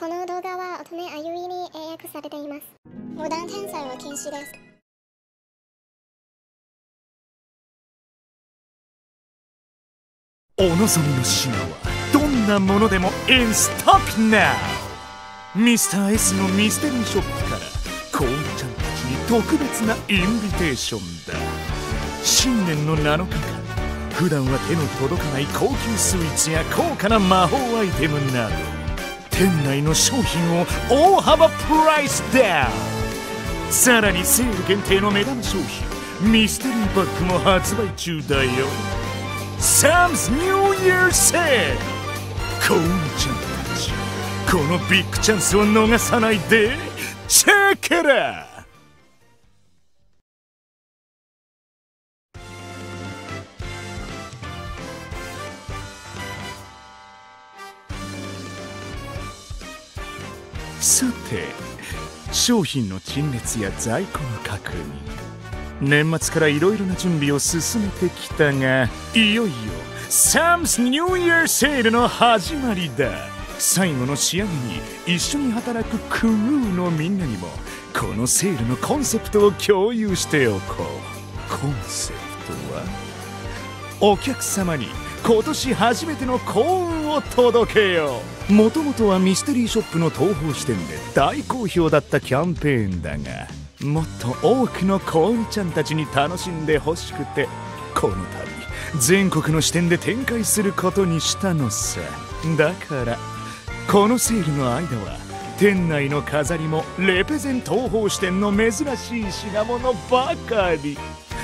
この動画は乙女あゆいに英訳されています。無断転載は禁止です。 お望みの品はどんなものでも in stock now! ミスター S のミステリーショップからコウミちゃんたちに特別なインビテーションだ。新年の7日間、普段は手の届かない高級スイーツや高価な魔法アイテムなど店内の商品を大幅プライスダウン。さらにセール限定の目玉商品ミステリーバッグも発売中だよ。Sam's New Year Sale! コウミちゃんたち、このビッグチャンスを逃さないでチェックイット！さて、商品の陳列や在庫の確認、年末からいろいろな準備を進めてきたが、いよいよ Sam's New Year Sale の始まりだ。最後の仕上げに一緒に働くクルーのみんなにもこのセールのコンセプトを共有しておこう。コンセプトは、お客様に今年初めての幸運を届けよう。もともとはミステリーショップの東宝支店で大好評だったキャンペーンだが、もっと多くのコウミちゃんたちに楽しんでほしくて、この度全国の支店で展開することにしたのさ。だからこのセールの間は店内の飾りもレペゼン東宝支店の珍しい品物ばかり。例え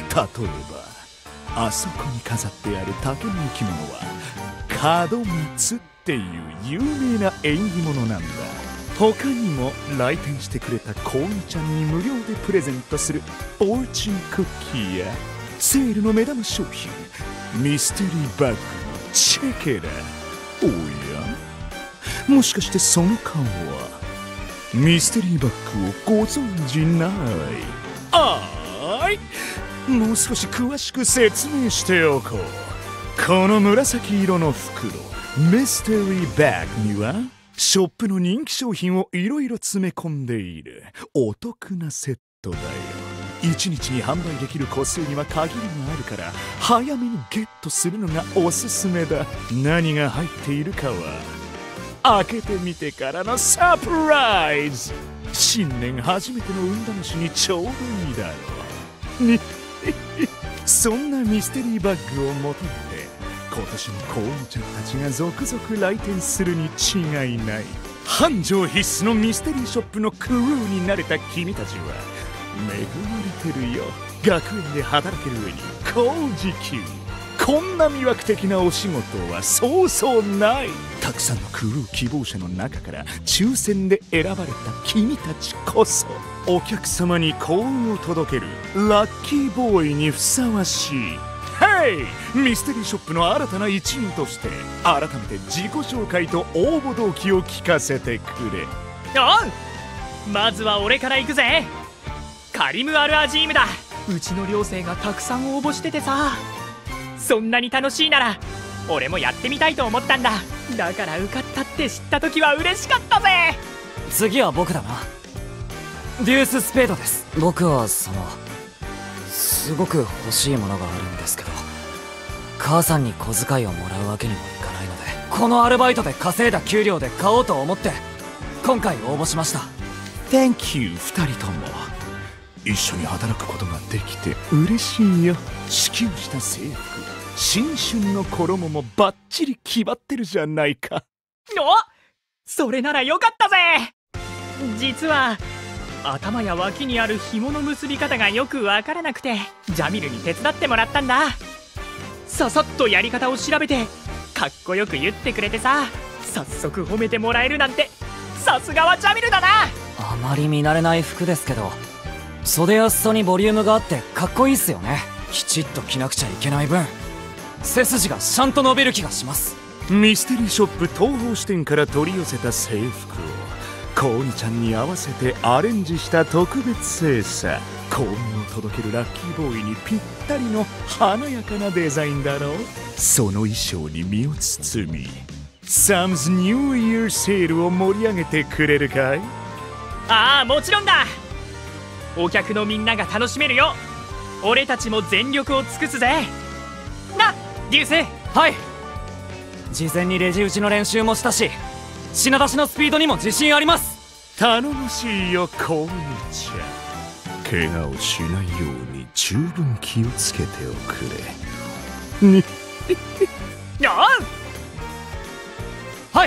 ばあそこに飾ってある竹の生き物は門松っていう有名な縁起物なんだ。他にも来店してくれたコウミちゃんに無料でプレゼントするフォーチュンクッキーやセールの目玉商品ミステリーバッグチェケラ。おや、もしかしてその顔はミステリーバッグをご存じない？あーい、もう少し詳しく説明しておこう。この紫色の袋ミステリーバッグにはショップの人気商品をいろいろ詰め込んでいるお得なセットだよ。1日に販売できる個数には限りがあるから早めにゲットするのがおすすめだ。何が入っているかは開けてみてからのサプライズ。新年初めての運試しにちょうどいいだろうにそんなミステリーバッグを求めて今年もコウミちゃんたちが続々来店するに違いない。繁盛必須のミステリーショップのクルーになれた君たちは恵まれてるよ。学園で働ける上に高時給、こんな魅惑的なお仕事はそうそうない。たくさんのクルー希望者の中から抽選で選ばれた君たちこそお客様に幸運を届けるラッキーボーイにふさわしい。ヘイ！ミステリーショップの新たな一員として改めて自己紹介と応募動機を聞かせてくれ。 おう、まずは俺から行くぜ。カリム・アル・アジームだ。うちの寮生がたくさん応募しててさ、そんなに楽しいなら俺もやってみたいと思ったんだ。だから受かったって知った時は嬉しかったぜ。 次は僕だな。デュース・スペードです。僕はすごく欲しいものがあるんですけど、母さんに小遣いをもらうわけにもいかないので、このアルバイトで稼いだ給料で買おうと思って今回応募しました。 Thank you。 2人とも一緒に働くことができて嬉しいよ。支給した制服、新春の衣もバッチリ決まってるじゃないか。 お、それならよかったぜ。実は頭や脇にある紐の結び方がよくわからなくてジャミルに手伝ってもらったんだ。ささっとやり方を調べてかっこよく言ってくれてさ、早速褒めてもらえるなんてさすがはジャミルだな。 あまり見慣れない服ですけど、袖や裾にボリュームがあってかっこいいっすよね。きちっと着なくちゃいけない分背筋がちゃんと伸びる気がします。 ミステリーショップ東宝支店から取り寄せた制服をコウミちゃんに合わせてアレンジした特別製さ。幸運を届けるラッキーボーイにぴったりの華やかなデザインだろう。その衣装に身を包みサムズニューイヤーセールを盛り上げてくれるかい？ ああ、もちろんだ。お客のみんなが楽しめるよ。俺たちも全力を尽くすぜ。な、流星。 はい。事前にレジ打ちの練習もしたし、品出しのスピードにも自信あります。 頼もしいよコウイちゃん。怪我をしないように十分気をつけておくれ。にあはい。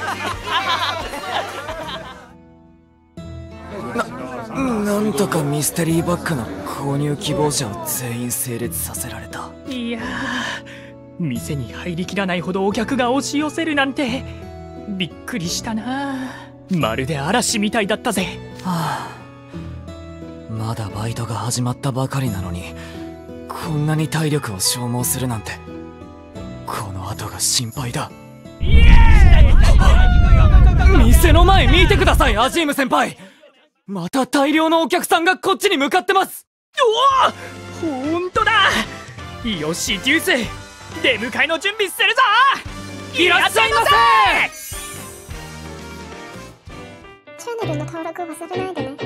なんとかミステリーバッグの購入希望者を全員整列させられた。 いやー、店に入りきらないほどお客が押し寄せるなんてびっくりしたな。まるで嵐みたいだったぜ。 はあ、まだバイトが始まったばかりなのにこんなに体力を消耗するなんて、この後が心配だ。店の前見てください、アジーム先輩。また大量のお客さんがこっちに向かってます。 おお、ほんとだ。よしデュース、出迎えの準備するぞ。いらっしゃいませ。 チャンネルの登録忘れないでね。